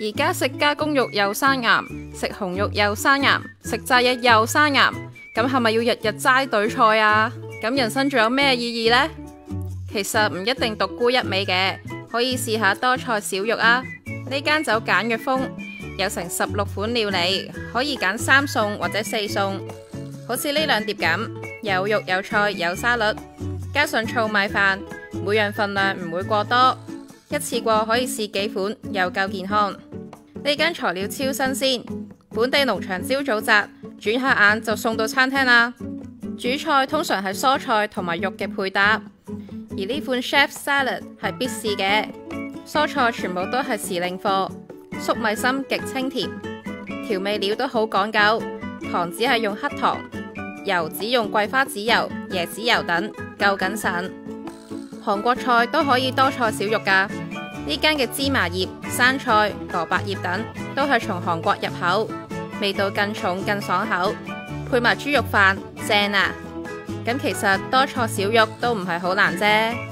而家食加工肉又生癌，食紅肉又生癌，食齋日又生癌，咁係咪要日日齋對菜啊？咁人生仲有咩意義呢？其實唔一定獨沽一味嘅，可以試下多菜少肉啊！呢間酒簡約風，有成16款料理，可以揀3餸或者4餸，好似呢2碟咁，有肉有菜有沙律，加上糙米飯，每樣份量唔會過多，一次過可以試幾款，又夠健康。呢間材料超新鮮，本地農場朝早摘，轉下眼就送到餐廳啦。主菜通常係蔬菜同埋肉嘅配搭，而呢款 Chef Salad 係必試嘅，蔬菜全部都係時令貨，粟米心極清甜，調味料都好講究，糖只係用黑糖，油只用桂花籽油、椰子油等，夠謹慎。韓國菜都可以多菜少肉㗎。呢間嘅芝麻葉、生菜、蘿蔔葉等都係從韓國入口，味道更重更爽口，配埋豬肉飯正啊！咁其實多菜少肉都唔係好難啫。